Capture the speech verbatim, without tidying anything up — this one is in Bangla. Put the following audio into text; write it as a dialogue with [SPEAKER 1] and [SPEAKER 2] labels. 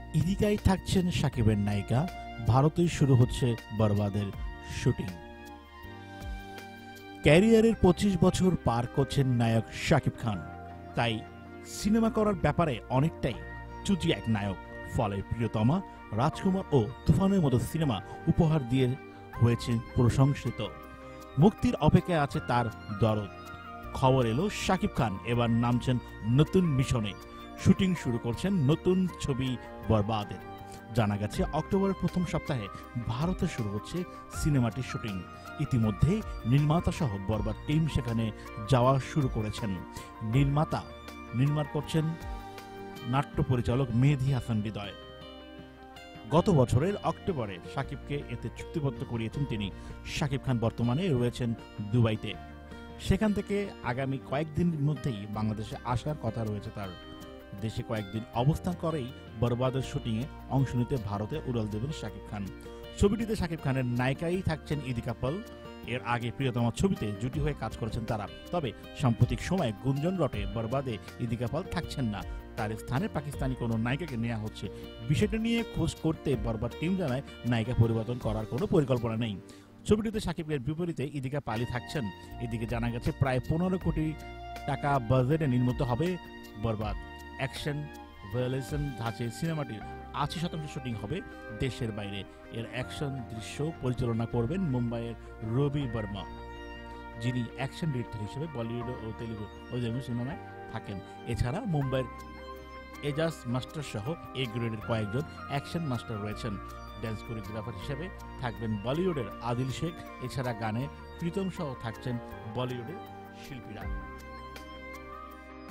[SPEAKER 1] ইদিকায় থাকছেন শাকিবের নায়িকা, ভারতেই শুরু হচ্ছে বরবাদের শুটিং। ক্যারিয়ারের পঁচিশ বছর পার করছেন নায়ক শাকিব খান, তাই সিনেমা করার ব্যাপারে অনেকটাই চুজি এক নায়ক। ফলে প্রিয়তমা, রাজকুমার ও তুফানের মতো সিনেমা উপহার দিয়ে হয়েছে প্রশংসিত। মুক্তির অপেক্ষায় আছে তার দরদ। খবর এলো শাকিব খান এবার নামছেন নতুন মিশনে, শুটিং শুরু করছেন নতুন ছবি বরবাদের। জানা গেছে অক্টোবরের প্রথম সপ্তাহে ভারতে শুরু হচ্ছে সিনেমাটির শুটিং। ইতিমধ্যে নির্মাতা সহ বরবাদ টিম সেখানে যাওয়া শুরু করেছেন। নির্মাতা নির্মাণ করছেন নাট্য পরিচালক মেহেদী হাসান হৃদয়। গত বছরের অক্টোবরে শাকিবকে এতে চুক্তিবদ্ধ করিয়েছেন তিনি। শাকিব খান বর্তমানে রয়েছেন দুবাইতে। সেখান থেকে আগামী কয়েকদিনের মধ্যেই বাংলাদেশে আসার কথা রয়েছে তার। দেশে কয়েকদিন অবস্থান করেই বরবাদের শুটিংয়ে অংশ নিতে ভারতে উড়াল দেবেন শাকিব খান। ছবিটিতে শাকিব খানের নায়িকাই থাকছেন ইদিকা পাল। এর আগে প্রিয়তমা ছবিতে জুটি হয়ে কাজ করেছেন তারা। তবে সাম্প্রতিক সময়ে গুঞ্জন রটে বরবাদে ইদিকা পাল থাকছেন না, তার স্থানে পাকিস্তানি কোনো নায়িকাকে নেওয়া হচ্ছে। বিষয়টা নিয়ে খোঁজ করতে বরবাদ টিম জানায় নায়িকা পরিবর্তন করার কোনো পরিকল্পনা নেই। ছবিটিতে শাকিবের বিপরীতে ইদিকা পালই থাকছেন। এদিকে জানা গেছে প্রায় পনেরো কোটি টাকা বাজেটে নির্মিত হবে বরবাদ। অ্যাকশন ভায়োলেশন ধাঁচে সিনেমাটির আশি শতাংশ শুটিং হবে দেশের বাইরে। এর অ্যাকশন দৃশ্য পরিচালনা করবেন মুম্বাইয়ের রবি বর্মা, যিনি অ্যাকশন ডিরেক্টর হিসেবে বলিউড ও তেলুগু ও তেলুগু সিনেমায় থাকেন। এছাড়া মুম্বাইয়ের এজাজ মাস্টার সহ এ গ্রেডের কয়েকজন অ্যাকশন মাস্টার রয়েছেন। ড্যান্স কোরিওগ্রাফার হিসেবে থাকবেন বলিউডের আদিল শেখ। এছাড়া গানে প্রীতম সহ থাকছেন বলিউডের শিল্পীরা।